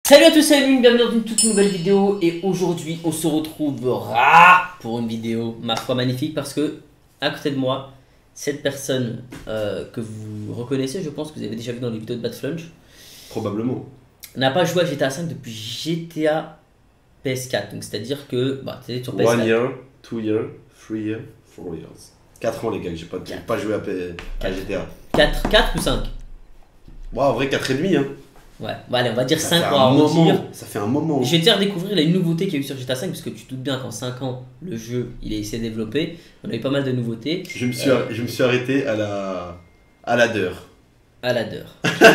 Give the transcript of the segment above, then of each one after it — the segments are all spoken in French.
Salut à tous, salut, bienvenue dans une toute nouvelle vidéo. Et aujourd'hui on se retrouvera pour une vidéo, ma foi, magnifique. Parce que à côté de moi, cette personne que vous reconnaissez, je pense que vous avez déjà vu dans les vidéos de Bad Flunch, probablement, n'a pas joué à GTA 5 depuis GTA PS4. Donc c'est à dire que tu sur PS4. 1 year, 2 years, 3 years, 4 years. 4 ans les gars, j'ai pas joué à GTA. 4 ou 5? Ouais, en vrai 4 et demi hein. Ouais, bon, allez, on va dire Ça 5 fait pour un arrondir. moment, ça fait un moment. Je vais te faire découvrir les nouveautés qu'il y a eu sur GTA 5, parce que tu te doutes bien qu'en 5 ans, le jeu il a essayé de développer. On a eu pas mal de nouveautés. Je me suis arrêté à la d'heure. À la d'heure.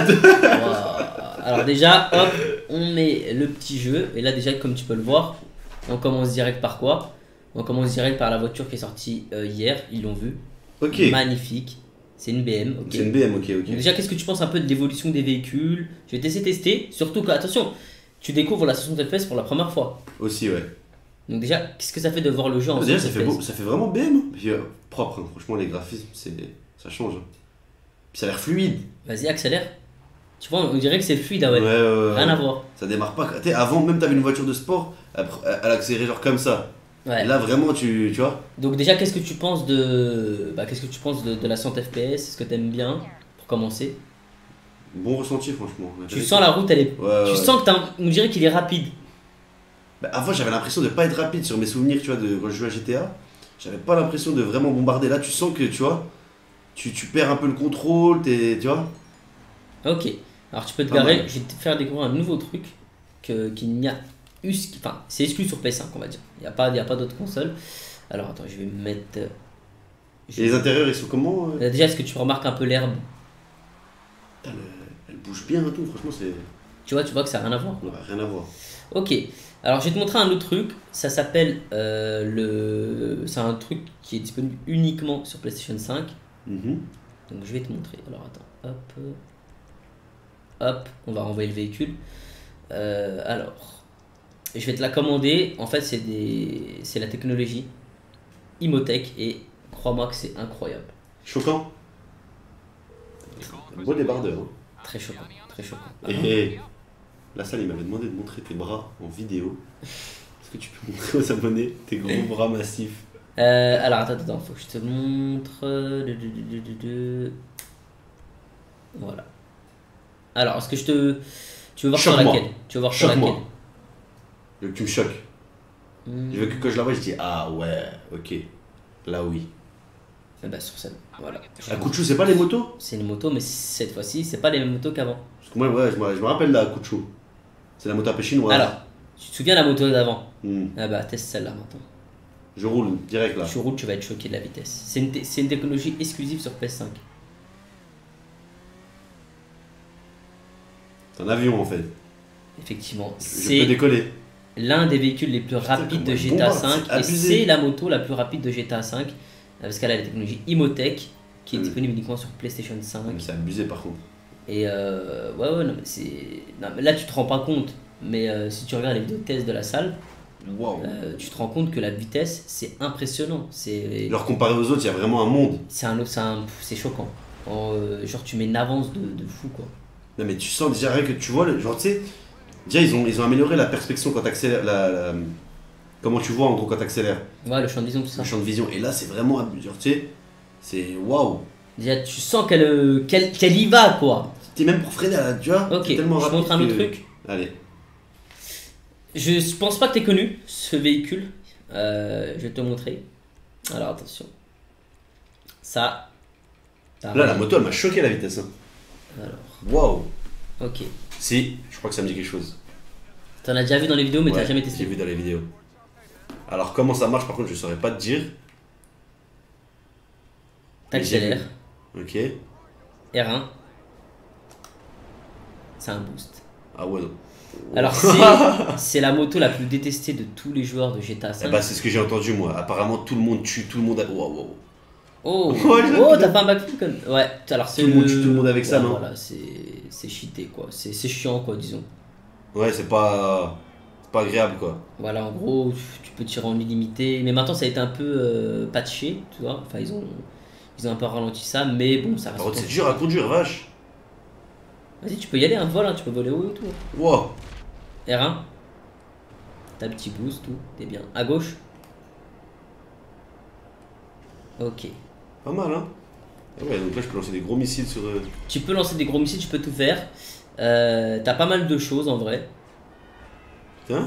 Wow. Alors déjà, hop, on met le petit jeu. Et là déjà, comme tu peux le voir, on commence direct par quoi? On commence direct par la voiture qui est sortie hier, ils l'ont vu. Ok. Magnifique. C'est une BM, ok. C'est une BM, ok. Donc déjà, qu'est-ce que tu penses un peu de l'évolution des véhicules? Je vais t'essayer de tester, surtout que, attention, tu découvres la 60 FPS pour la première fois. Aussi, ouais. Donc déjà, qu'est-ce que ça fait de voir le jeu en Déjà, 60 ça fait, FPS? ça fait vraiment BM. Puis, propre, hein. Franchement, les graphismes, ça change. Hein. Puis ça a l'air fluide. Vas-y, accélère. Tu vois, on dirait que c'est fluide, ah ouais. Ouais. Rien à voir. Ça démarre pas. Tu sais, avant, même t'avais une voiture de sport, elle accélérait genre comme ça. Ouais. Et là, vraiment, tu vois. Donc déjà, qu'est-ce que tu penses de la 100 FPS? Est-ce que t'aimes bien, pour commencer? Bon ressenti, franchement. Tu sens la route, elle est... Ouais. Sens que on dirait qu'il est rapide. Bah, avant, j'avais l'impression de pas être rapide sur mes souvenirs, tu vois, de quand je jouais à GTA. J'avais pas l'impression de vraiment bombarder. Là, tu sens que, tu vois, tu perds un peu le contrôle, tu vois. Ok. Alors tu peux te Pas garer. mal. Je vais te faire découvrir un nouveau truc qu'il n'y a eu... Enfin, c'est exclu sur PS5, on va dire. Il n'y a pas d'autres consoles. Alors attends, je vais me mettre... Et les intérieurs, ils sont comment Déjà, est-ce que tu remarques un peu l'herbe? Putain, elle bouge bien et tout, franchement, c'est. Tu vois que ça n'a rien à voir. Ouais, rien à voir. Ok, alors je vais te montrer un autre truc, ça s'appelle c'est un truc qui est disponible uniquement sur PlayStation 5. Mhm. Donc je vais te montrer, alors attends, hop, on va renvoyer le véhicule. Alors, je vais te la commander, en fait c'est la technologie Imotech et crois-moi que c'est incroyable. Choquant. Beau débardeur. Hein. Très choquant, très choquant. Et la salle, il m'avait demandé de montrer tes bras en vidéo. Est-ce que tu peux montrer aux abonnés tes gros bras massifs? Alors attends, faut que je te montre. Voilà. Alors, est-ce que tu veux voir sur Choque-moi. laquelle? Tu veux voir sur laquelle? Je veux que tu me choques. Je veux que quand je la vois, je dis ah ouais, ok. Là oui. Eh ben, sur celle. Voilà. La Kuchu, c'est pas les motos? C'est une moto, mais cette fois-ci, c'est pas les mêmes motos qu'avant. Parce que moi, ouais, je me rappelle la Kuchu. C'est la moto à chinoise. Alors, tu te souviens de la moto d'avant? Hmm. Ah bah, teste celle-là maintenant. Je roule direct là. Tu roules, tu vas être choqué de la vitesse. C'est une technologie exclusive sur PS5. C'est un avion en fait. Effectivement, Je peux c'est décoller. l'un des véhicules les plus rapides de comment GTA bombarde, 5 c'est et abusé. c'est la moto la plus rapide de GTA 5 parce qu'elle a la technologie Imotech qui est disponible uniquement sur PlayStation 5 Mais c'est abusé par contre. et ouais non mais c'est non, mais là tu te rends pas compte mais si tu regardes les vidéos de test de la salle Waouh. tu te rends compte que la vitesse c'est impressionnant, c'est Genre comparé aux autres, il y a vraiment un monde. c'est choquant. Genre tu mets une avance de fou quoi. Non mais tu sens déjà rien que tu vois, genre tu sais, déjà ils ont amélioré la perspection quand t'accélères, comment tu vois en gros quand t'accélères, Ouais, le champ de vision tout ça. le champ de vision. Et là c'est vraiment abusé, genre tu sais, c'est waouh. Déjà tu sens qu'elle y va quoi. T'es même pour freiner là, tu vois. Ok, t'es je tellement te rapide montre un autre que- truc. Allez. Je pense pas que tu connu ce véhicule. Je vais te le montrer. Alors attention. Ça. Là la moto elle m'a choqué la vitesse. Hein. Alors, Waouh. ok. Si, je crois que ça me dit quelque chose. T'en as déjà vu dans les vidéos, mais Ouais, t'as jamais j'ai testé. vu dans les vidéos. Alors comment ça marche par contre je saurais pas te dire. T'accélères. Ok. R1. C'est un boost. Ah ouais non. Alors c'est la moto la plus détestée de tous les joueurs de GTA 5. Eh bah c'est ce que j'ai entendu moi. Apparemment tout le monde tue, tout le monde a... Waouh waouh. Oh, Ouais, j'ai oh vu. t'as pas un backflip comme... Ouais, alors c'est Tout le monde tue tout le monde avec ça, ouais, non? Voilà, c'est cheaté quoi. C'est chiant quoi, disons. Ouais c'est pas agréable quoi. Voilà, en gros, tu peux tirer en illimité. Mais maintenant, ça a été un peu patché, tu vois. Enfin, ils ont un peu ralenti ça, mais bon, ça reste. Par contre c'est dur à conduire vache. Vas-y, tu peux y aller, un vol, hein, tu peux voler haut et tout. Wow. R1. T'as petit boost, tout. T'es bien. À gauche. Ok. Pas mal, hein. Ah ouais, donc là, je peux lancer des gros missiles sur. Tu peux lancer des gros missiles, tu peux tout faire. T'as pas mal de choses en vrai. Tiens.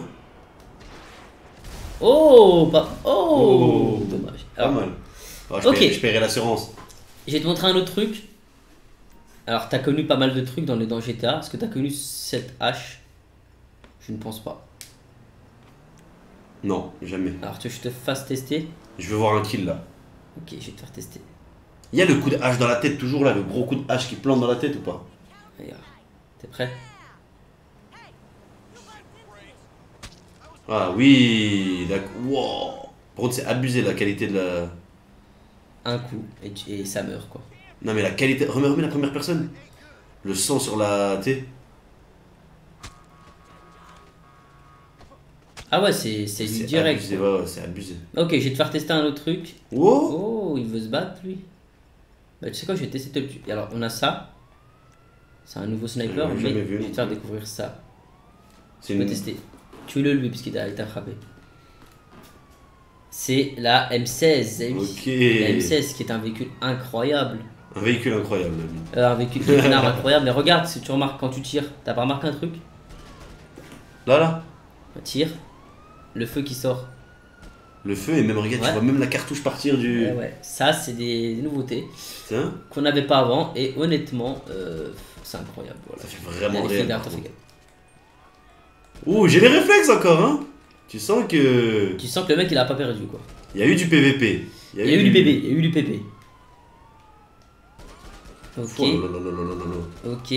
Oh, Oh, dommage. Pas Alors, mal. Ah, ok. je paierai l'assurance. Je vais te montrer un autre truc. Alors, t'as connu pas mal de trucs dans GTA. Est-ce que t'as connu cette hache? Je ne pense pas. Non, jamais. Alors, tu veux que je te fasse tester? Je veux voir un kill là. Ok, je vais te faire tester. Il y a le coup de hache dans la tête, toujours là, le gros coup de hache qui plante dans la tête ou pas? Regarde. T'es prêt? Ah oui, d'accord. Wow. Par contre, c'est abusé la qualité de la. Un coup et ça meurt quoi. Non, mais la qualité. Remets la première personne. Le sang sur la. Tu sais. Ah ouais, c'est du C'est direct. abusé, quoi. ouais, c'est abusé. Ok, je vais te faire tester un autre truc. Wow. Oh, il veut se battre lui. Bah, tu sais quoi, je vais tester de te le tuer. Alors, on a ça. C'est un nouveau sniper, J'ai mais jamais vu, je vais non te faire plus. découvrir ça. C'est Tu peux une. tester. Tue-le lui, puisqu'il t'a frappé. C'est la M16. Eh oui. Ok. La M16 qui est un véhicule incroyable. Un véhicule incroyable, l'ami. Un véhicule qui est une arme incroyable. Mais regarde, si tu remarques quand tu tires, t'as pas remarqué un truc? Là. Tire, le feu qui sort. Le feu, et même, regarde, Ouais. tu vois même la cartouche partir du. Ouais, ouais. Ça, c'est des nouveautés Tiens. qu'on n'avait pas avant. Et honnêtement, c'est incroyable. Voilà. Ça fait vraiment Allez, fais réel. gaffe, par fais contre. gaffe. Ouh, j'ai les réflexes encore, hein. Tu sens que. Tu sens que le mec il a pas perdu quoi. Il y a eu du PVP. Il y a eu du PP, il y a eu du PP. Ok, Oh là là là là là là là. ok.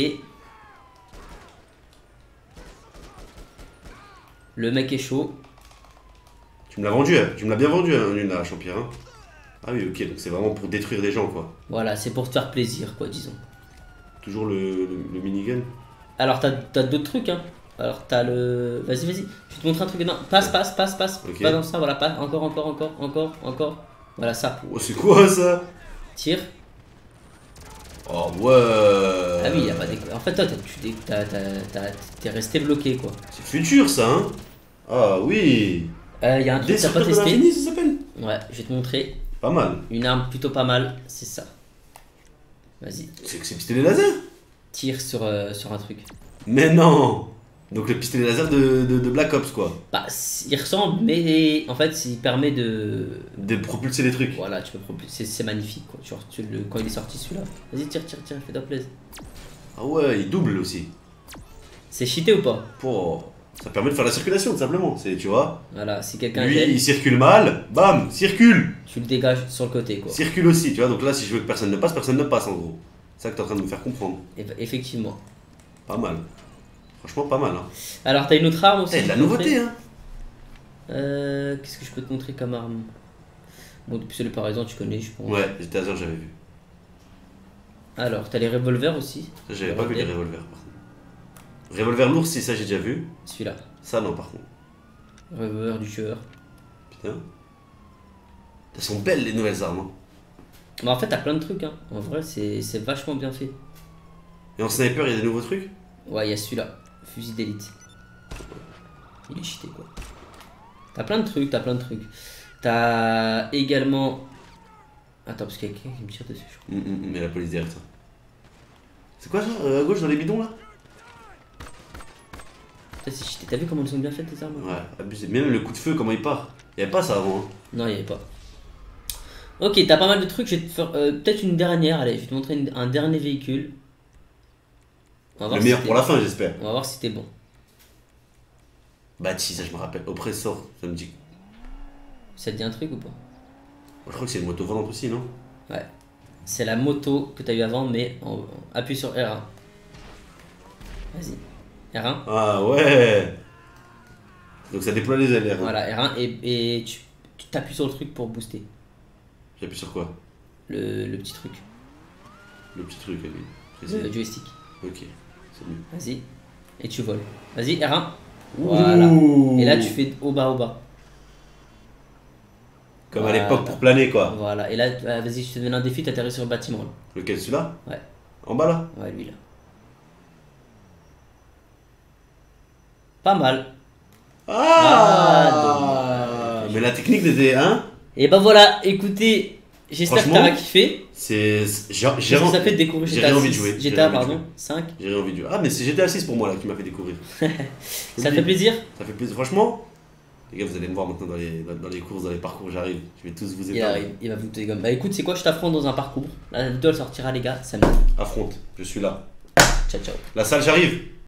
Le mec est chaud. Tu me l'as vendu, hein. Tu me l'as bien vendu, hein, une la Champierre. Hein. Ah oui, ok, donc c'est vraiment pour détruire des gens, quoi. Voilà, c'est pour te faire plaisir quoi, disons. Toujours le minigun. Alors t'as d'autres trucs hein. Alors t'as le... Vas-y, vas-y. Je vais te montrer un truc. Non, passe. Ok. Pas dans ça, voilà, passe. Encore. Voilà ça. Oh, c'est quoi ça? Tire. Oh ouais. Ah oui, y a pas des... En fait toi, t'es resté bloqué quoi. C'est futur ça, hein. Ah oui. Y a un truc que t'as pas Destructeur de testé. l'infini, ça s'appelle. Ouais, je vais te montrer. Pas mal. Une arme plutôt pas mal, c'est ça. Vas-y, C'est pistolet laser. tire sur un truc. Mais non. Donc le pistolet laser de Black Ops, quoi. Bah, il ressemble, mais en fait, il permet de. De propulser des trucs. Voilà, tu peux c'est magnifique quoi. Genre, quand il est sorti celui-là. Vas-y, tire, fais-toi plaisir. Ah ouais, il double aussi. C'est cheaté ou pas? Oh. Ça permet de faire la circulation, tout simplement. C'est, tu vois. Voilà, si quelqu'un Lui, gêne, il circule mal. Bam, circule. tu le dégages sur le côté quoi. Circule aussi, tu vois. Donc là, si je veux que personne ne passe, personne ne passe en gros. C'est ça que t'es en train de me faire comprendre. Et effectivement. Pas mal. Franchement, pas mal. Hein. Alors, t'as une autre arme aussi? Eh, de la nouveauté, hein. Qu'est-ce que je peux te montrer comme arme? Bon, depuis le par exemple, tu connais, je pense. Ouais, les tasers, j'avais vu. Alors, t'as les revolvers aussi. Ça, j'avais pas vu les revolvers, par contre. Revolver lourd, si, ça, j'ai déjà vu. Celui-là. Ça, non, par contre. Revolver du tueur. Putain. Elles sont belles, les nouvelles armes. Hein. Mais en fait, t'as plein de trucs, hein. En vrai, c'est vachement bien fait. Et en sniper, il y a des nouveaux trucs. Ouais, il y a celui-là. Fusil d'élite. Il est cheaté, quoi. T'as plein de trucs, T'as également... Attends, parce qu'il y a quelqu'un qui me tire dessus, je crois. Mais la police derrière ça. C'est quoi ça, à gauche, dans les bidons, là? Putain, c'est cheaté. T'as vu comment elles sont bien faites, les armes? Ouais, abusé. Même le coup de feu, comment il part. Il y avait pas ça avant. Hein. Non, il y avait pas. Ok, t'as pas mal de trucs. Je vais te faire peut-être une dernière. Allez, je vais te montrer un dernier véhicule. On va voir Le si meilleur t'es pour la bon. fin, j'espère. On va voir si t'es bon. Bah, si, ça, je me rappelle. Oppressor, ça me dit. Ça te dit un truc ou pas? Je crois que c'est une moto volante aussi, non? Ouais. C'est la moto que t'as eu avant, mais appuie sur R1. Vas-y. R1. Ah ouais. Donc ça déploie les ailes. Hein. Voilà, R1. Et tu t'appuies sur le truc pour booster. J'appuie sur quoi? Le petit truc. Le petit truc, lui. Le joystick. Ok, c'est mieux. Vas-y. Et tu voles. Vas-y, R1. Voilà. Et là, tu fais au bas. Comme Voilà. à l'époque pour planer, quoi. Voilà. Et là, vas-y, je te donne un défi, t'atterris sur le bâtiment. Là. Lequel, celui-là? Ouais. En bas, là? Ouais, lui là. Pas mal. Mais la technique n'était. Hein? Et ben voilà, écoutez, j'espère que Franchement, t'auras kiffé. J'ai Parce que ça fait découvrir j'ai GTA rien envie de 6, jouer. GTA pardon, 5. J'ai envie de jouer. Ah, mais c'est GTA 6 pour moi là qui m'a fait découvrir. Ça te fait plaisir? Ça fait plaisir. Franchement, les gars, vous allez me voir maintenant dans les courses, dans les parcours, j'arrive. Je vais tous vous Il éteindre. arrive, il va vous des gommes. Bah écoute, c'est quoi, je t'affronte dans un parcours. La vidéo elle sortira les gars, samedi. Affronte, je suis là. Ciao ciao. La salle, j'arrive.